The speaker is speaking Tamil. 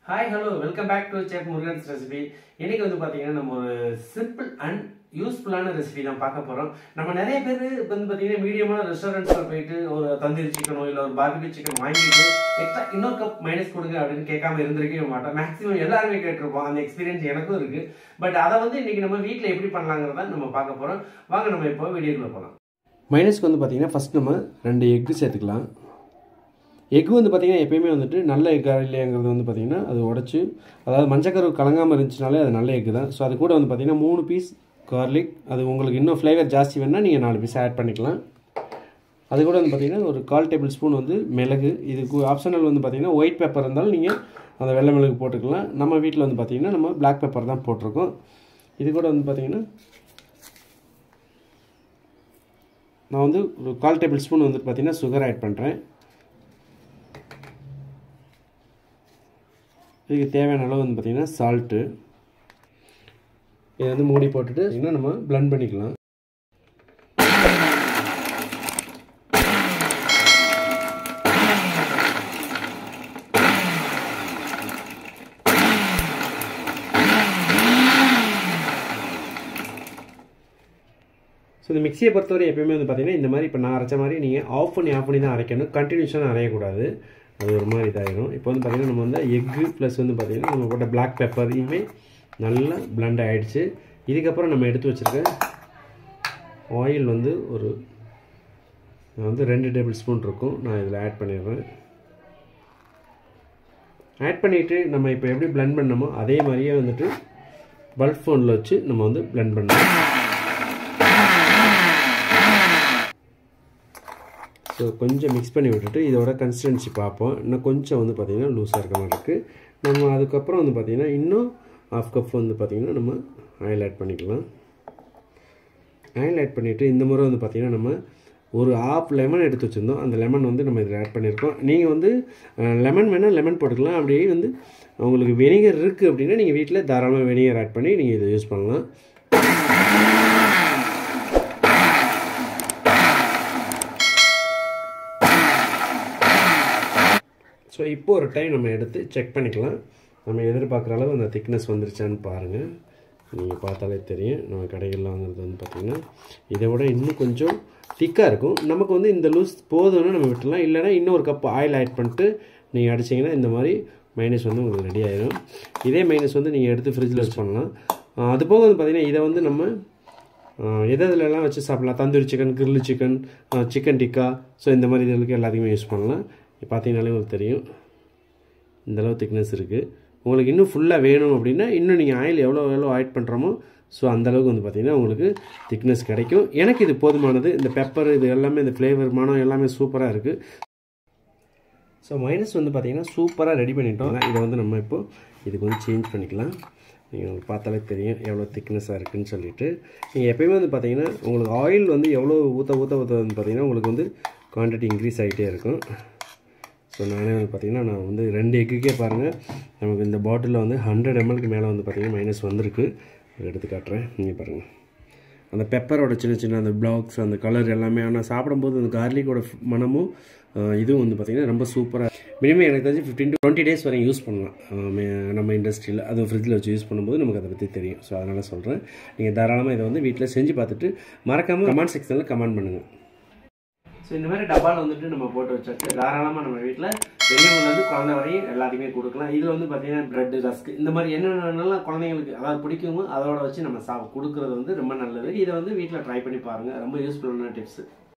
Hi, hello, welcome back to Chef Murugan's recipe. இன்னைக்கு வந்து பாத்தீங்கன்னா நம்ம ஒரு சிம்பிள் அண்ட் யூஸ்ஃபுல்லான ரெசிபி தான் பார்க்க போறோம். நம்ம நிறைய பேர் வந்து பாத்தீங்கன்னா மீடியமான ரெஸ்டாரண்ட்ஸ்ல போயிட்டு ஒரு தந்தூரி சிக்கனோ இல்ல ஒரு பார்பிக்யூ சிக்கன் வாங்கிட்டு எக்ஸ்ட்ரா இன்னொரு கப் மைனஸ் கொடுங்க அப்படின்னு கேட்காம இருந்திருக்கவே மாட்டோம். மேக்ஸிமம் எல்லாருமே கேட்டிருப்போம். அந்த எக்ஸ்பீரியன்ஸ் எனக்கும் இருக்கு. பட் அதை வந்து இன்னைக்கு நம்ம வீட்டில் எப்படி பண்ணலாங்கிறத நம்ம பார்க்க போறோம். வாங்க நம்ம இப்போ வீடியோக்குள்ள போகலாம். மைனஸ்க்கு வந்து பாத்தீங்கன்னா ஃபர்ஸ்ட் நம்ம 2 எக் சேர்த்துக்கலாம். எக் வந்து பார்த்திங்கன்னா எப்பயுமே வந்துட்டு நல்ல எக்காக இல்லையாங்கிறது வந்து பார்த்திங்கன்னா அது உடச்சி அதாவது மஞ்சக்கரு கலங்காமல் இருந்துச்சுனாலே அது நல்ல எக்கு தான். ஸோ அது கூட வந்து பார்த்திங்கன்னா 3 பீஸ் கார்லிக், அது உங்களுக்கு இன்னும் ஃப்ளேவர் ஜாஸ்தி வேணுன்னா நீங்கள் 4 பீஸ் ஆட் பண்ணிக்கலாம். அது கூட வந்து பார்த்திங்கன்னா ஒரு 1/4 டேபிள் ஸ்பூன் வந்து மிளகு, இதுக்கு ஆப்ஷனல் வந்து பார்த்திங்கன்னா ஒயிட் பெப்பர் இருந்தாலும் நீங்கள் அந்த வெள்ளை மிளகு போட்டுக்கலாம். நம்ம வீட்டில் வந்து பார்த்திங்கன்னா நம்ம பிளாக் பெப்பர் தான் போட்டிருக்கோம். இது கூட வந்து பார்த்திங்கன்னா நான் வந்து ஒரு 1/4 டேபிள் ஸ்பூன் வந்து பார்த்திங்கன்னா சுகர் ஆட் பண்ணுறேன். இதுக்கு தேவையான அளவு வந்து பார்த்திங்கன்னா சால்ட்டு, இதை வந்து மூடி போட்டுட்டு இன்னும் நம்ம பிளெண்ட் பண்ணிக்கலாம். ஸோ இந்த மிக்சியை பொறுத்தவரை எப்பயுமே வந்து பார்த்திங்கன்னா இந்த மாதிரி இப்போ நான் அரைச்ச மாதிரி நீங்கள் ஆஃப் பண்ணி தான் அரைக்கணும். கண்டினியூஷனாக அரையக்கூடாது, அது ஒரு மாதிரி இதாகிடும். இப்போ வந்து பார்த்திங்கன்னா நம்ம வந்து எக்கு ப்ளஸ் வந்து பார்த்திங்கன்னா நம்ம போட்ட பிளாக் பெப்பர் இதுவே நல்லா பிளண்ட் ஆகிடுச்சு. இதுக்கப்புறம் நம்ம எடுத்து வச்சுருக்க ஆயில் வந்து நான் வந்து 2 டேபிள் ஸ்பூன் இருக்கும், நான் இதில் ஆட் பண்ணிடுறேன். ஆட் பண்ணிவிட்டு நம்ம இப்போ எப்படி பிளண்ட் பண்ணமோ அதே மாதிரியே வந்துட்டு பல்ப் ஃபோனில் வச்சு நம்ம வந்து பிளண்ட் பண்ணணும். ஸோ கொஞ்சம் மிக்ஸ் பண்ணி விட்டுட்டு இதோட கன்சிஸ்டன்சி பார்ப்போம். இன்னும் கொஞ்சம் வந்து பார்த்திங்கன்னா லூஸாக இருக்க மாதிரி இருக்குது. நம்ம அதுக்கப்புறம் வந்து பார்த்திங்கன்னா இன்னும் 1/2 கப் வந்து பார்த்திங்கன்னா நம்ம ஆயில் ஆட் பண்ணிக்கலாம். ஆயில் ஆட் பண்ணிவிட்டு இந்த முறை வந்து பார்த்திங்கன்னா நம்ம ஒரு 1/2 லெமன் எடுத்து வச்சுருந்தோம். அந்த லெமன் வந்து நம்ம இதில் ஆட் பண்ணியிருக்கோம். நீங்கள் வந்து லெமன் வேணால் லெமன் போட்டுக்கலாம். அப்படியே வந்து உங்களுக்கு வெனிகர் இருக்குது அப்படின்னா நீங்கள் வீட்டில் தாராளமாக வெனிகர் ஆட் பண்ணி நீங்கள் இதை யூஸ் பண்ணலாம். ஸோ இப்போ ஒரு டைம் நம்ம எடுத்து செக் பண்ணிக்கலாம். நம்ம எதிர்பார்க்குற அளவு அந்த திக்னஸ் வந்துருச்சான்னு பாருங்கள். நீங்கள் பார்த்தாலே தெரியும். நம்ம கடைகளில் வாங்குறது வந்து பார்த்திங்கன்னா இதை விட இன்னும் கொஞ்சம் திக்காக இருக்கும். நமக்கு வந்து இந்த லூஸ் போதும்னு நம்ம விட்டுலாம். இல்லைனா இன்னொரு கப் ஆயில் ஆட் பண்ணிட்டு நீங்கள் அடிச்சிங்கன்னா இந்த மாதிரி மைனஸ் வந்து உங்களுக்கு ரெடி ஆகிடும். இதே மைனஸ் வந்து நீங்கள் எடுத்து ஃப்ரிட்ஜில் வச்சு பண்ணலாம். அது போக வந்து பார்த்திங்கன்னா இதை வந்து நம்ம எதுலலாம் வச்சு சாப்பிட்லாம். Tandoori chicken, grill chicken, chicken tikka, so இந்த மாதிரி இதுகளுக்கு எல்லாத்தையுமே யூஸ் பண்ணலாம். பார்த்தீங்கனாலே உங்களுக்கு தெரியும் இந்தளவு திக்னஸ் இருக்குது. உங்களுக்கு இன்னும் ஃபுல்லாக வேணும் அப்படின்னா இன்னும் நீங்கள் ஆயில் எவ்வளோ ஆட் பண்ணுறோமோ ஸோ அந்தளவுக்கு வந்து பார்த்திங்கன்னா உங்களுக்கு திக்னஸ் கிடைக்கும். எனக்கு இது போதுமானது. இந்த பெப்பர் இது எல்லாமே இந்த ஃப்ளேவர் மனம் எல்லாமே சூப்பராக இருக்குது. ஸோ மைனஸ் வந்து பார்த்திங்கன்னா சூப்பராக ரெடி பண்ணிட்டோம். இதை வந்து நம்ம இப்போது இதுக்கு வந்து சேஞ்ச் பண்ணிக்கலாம். நீங்கள் உங்களுக்கு பார்த்தாலே தெரியும் எவ்வளோ திக்னஸாக இருக்குதுன்னு சொல்லிட்டு. நீங்கள் எப்போயுமே வந்து பார்த்திங்கன்னா உங்களுக்கு ஆயில் வந்து எவ்வளோ ஊற்ற வந்து பார்த்திங்கன்னா உங்களுக்கு வந்து குவான்டிட்டி இன்க்ரீஸ் ஆகிட்டே இருக்கும். ஸோ நானே வந்து பார்த்திங்கன்னா நான் வந்து 2 எக்குக்கே பாருங்கள் நமக்கு இந்த பாட்டிலில் வந்து 100 ml மேலே வந்து பார்த்திங்கன்னா மைனஸ் வந்திருக்கு. எடுத்து காட்டுறேன், நீங்கள் பாருங்கள். அந்த பெப்பரோட சின்ன அந்த பிளாக்ஸ் அந்த கலர் எல்லாமே ஆனால் சாப்பிடும்போது அந்த கார்லிக்கோட மனமும் இதுவும் வந்து பார்த்திங்கன்னா ரொம்ப சூப்பராக. மினிமம் எனக்கு தெரிஞ்சு 15 to 20 days வரையும் யூஸ் பண்ணலாம் நம்ம இண்டஸ்ட்ரியில். அதுவும் ஃப்ரிட்ஜில் வச்சு யூஸ் பண்ணும்போது நமக்கு அதை பற்றி தெரியும். ஸோ அதனால் சொல்கிறேன், நீங்கள் தாராளமாக இதை வந்து வீட்டில் செஞ்சு பார்த்துட்டு மறக்காமல் கமெண்ட் செக்ஷனில் கமெண்ட் பண்ணுங்கள். ஸோ இந்த மாதிரி டப்பாவில் வந்துட்டு நம்ம போட்டு வச்சாச்சு. தாராளமாக நம்ம வீட்டில் பெரியவங்கலேருந்து குழந்தை வரையும் எல்லாத்தையுமே கொடுக்கலாம். இதில் வந்து பார்த்திங்கன்னா ப்ரெட், ரஸ்க் இந்த மாதிரி என்னென்னலாம் குழந்தைங்களுக்கு அதாவது பிடிக்குமோ அதோட வச்சு நம்ம கொடுக்குறது வந்து ரொம்ப நல்லது. இதை வந்து வீட்டில் ட்ரை பண்ணி பாருங்கள். ரொம்ப யூஸ்ஃபுல்லான டிப்ஸு.